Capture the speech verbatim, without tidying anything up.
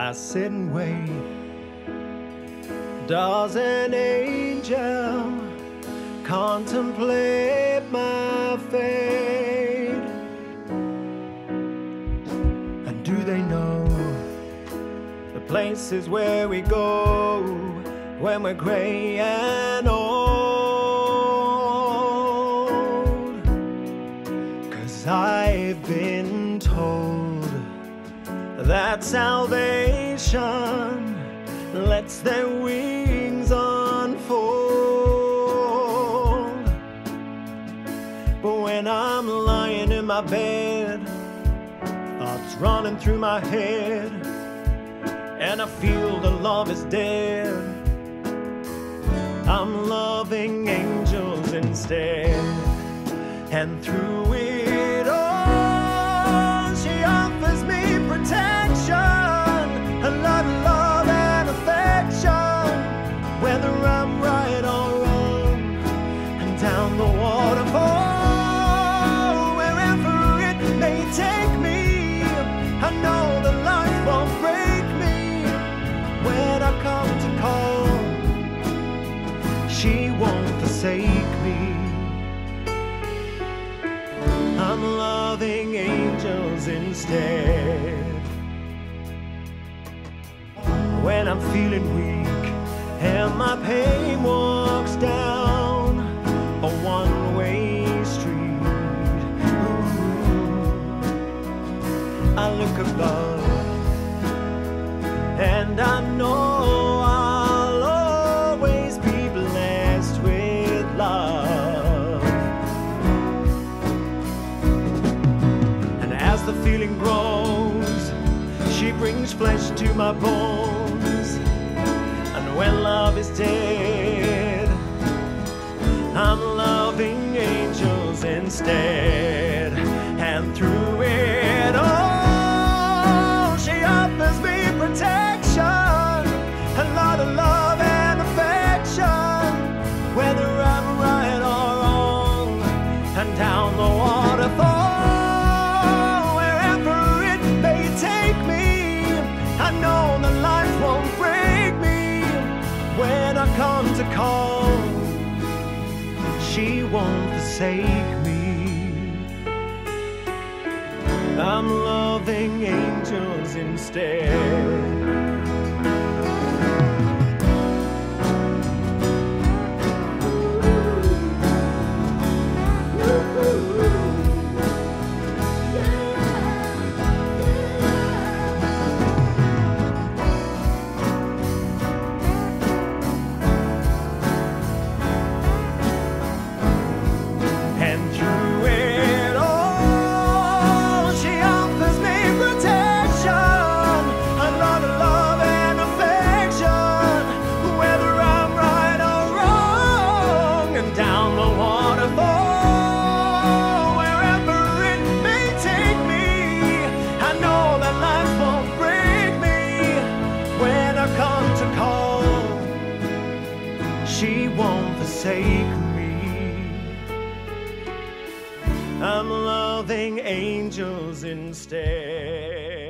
I sit and wait. Does an angel contemplate my fate? And do they know the places where we go when we're gray and old? 'Cause I've been told that salvation lets their wings unfold. But when I'm lying in my bed, thoughts running through my head, and I feel the love is dead, I'm loving angels instead. And through it all, she offers me protection, a lot of love and affection, whether I'm right or wrong. And down the waterfall, wherever it may take me, I know that life won't break me. When I come to call, she won't forsake me. I'm loving angels instead. When I'm feeling weak and my pain walks down a one-way street, ooh, I look above and I know I'll always be blessed with love. And as the feeling grows, she brings flesh to my bones. And when love is dead, I'm loving angels instead. And through it all, she offers me protection, a lot of love and affection, whether I'm right or wrong. And down the waterfall, wherever it may take me, I know that life won't break me. When I come to call, she won't forsake me. I'm loving angels instead. She won't forsake me. I'm loving angels instead.